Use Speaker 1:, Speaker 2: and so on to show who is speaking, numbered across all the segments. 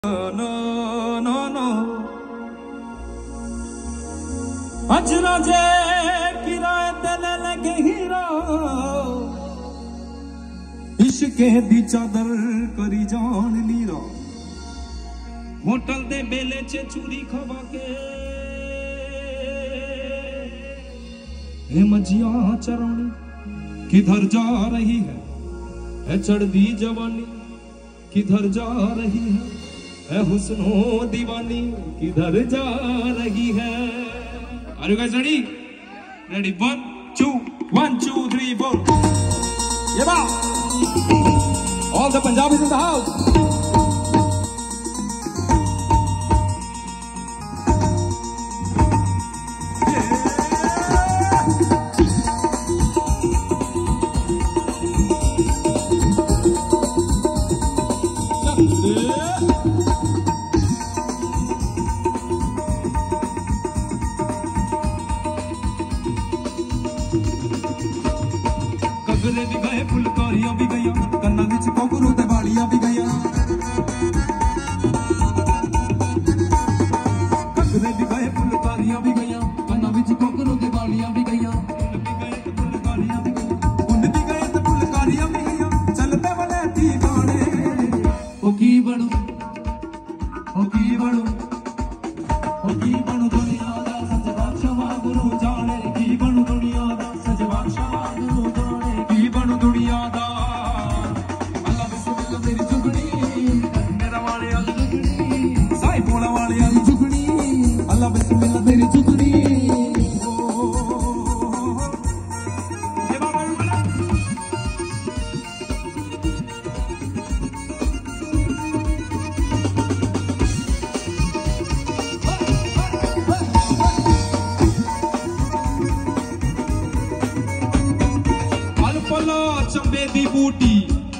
Speaker 1: अजरा जे किराए ते ले लगे हीरा इश्के दी चादर करी जान लीरा होटल दे बेले च चूरी खवा के हे मजिया चरानी किधर जा रही है चढ़दी जवानी किधर जा रही है हुस्नो दीवानी किधर जा रही है। Are you guys ready? Ready? 1, 2, 1, 2, 3, 4. Yeah, all the Punjabis in the house. गले भी गए फुलकारियां भी गई कन्ना विच कोकरू ते बालियां भी गई गले भी गए फुलकारियां भी गई कन्ना विच कोकरू ते बालियां भी गई फुलकारियां भी गई फुल भी गए ते फुलकारियां भी गई चलते वाले दी गाने ओ की बनू दुनिया दा सच बादशाह गुरु जाने की बनू दुनिया दा सच बादशाह गुरु जाने की बनू दुनिया दा अल्लाह बिस्मिल्लाह तेरी झुकनी मेरा वाले अल्लाह झुकनी साई बोला वाले अल्लाह झुकनी अल्लाह बिस्मिल्लाह तेरी झुकनी चंबे दी बूटी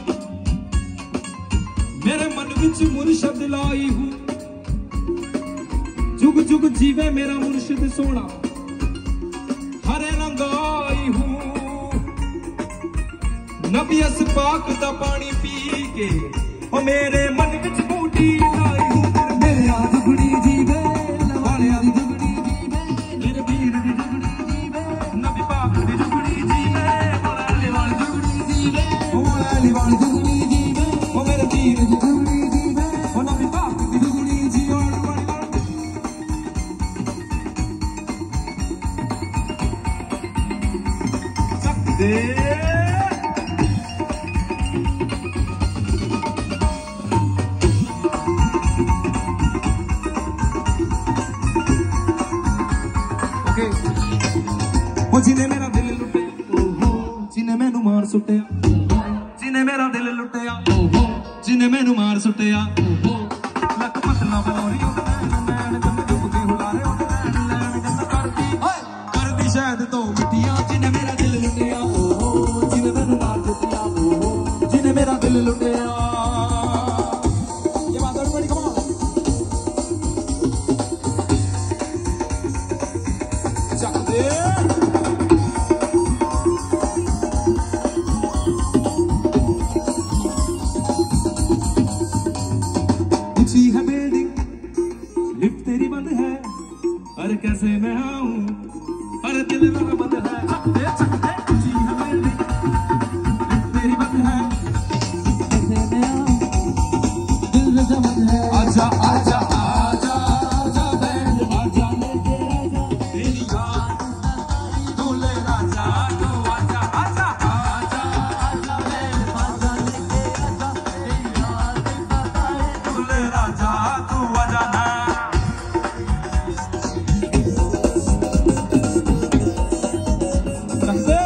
Speaker 1: मेरे मन विच मुर्शद लाई हूं जुग जुग जीवे मेरा मुर्शिद सोना हरे रंगाई हूं नबी अस पाक दा पानी पी के ओ मेरे मन विच बूटी लाई हूं मेरे आ जुगड़ी जीवे वाले आ जुगड़ी जीवे मेरे पीर दी जुगड़ी जीवे नबी पाक दी जुगड़ी जीवे वाली जुगनी जीवे ओ मेरे पीर दी जुगनी जीवे ओ नबी पाक दी जुगनी जी और सकदे ओके ओ जिने मेरा दिल लुटे जिने मैनू मार सुट्टिया जिने मेरा दिल लुटिया जिने मैनू मार सुटिया लक पतला बनोरी करदी शायद तो मिट्टिया जिने मेरा दिल लुटिया जिने मैनू मार सुटिया जिने मेरा दिल लुटिया ये बात बड़ी कमाल चकदे है बिल्डिंग लिफ्ट तेरी बंद है अरे कैसे मैं आऊं अरे दिल मेरा बंद है ऊंची है बिल्डिंग लिफ्ट तेरी बंद है कैसे मैं आऊं दिल मेरा बंद है आजा आजा आजा आजा बैंड आजा लेके आजा तेरी याद दूल्हे राजा तू आजा आजा आजा आजा बैंड आजा लेके आजा तेरी याद दूल्हे राजा तू आजा ना सकते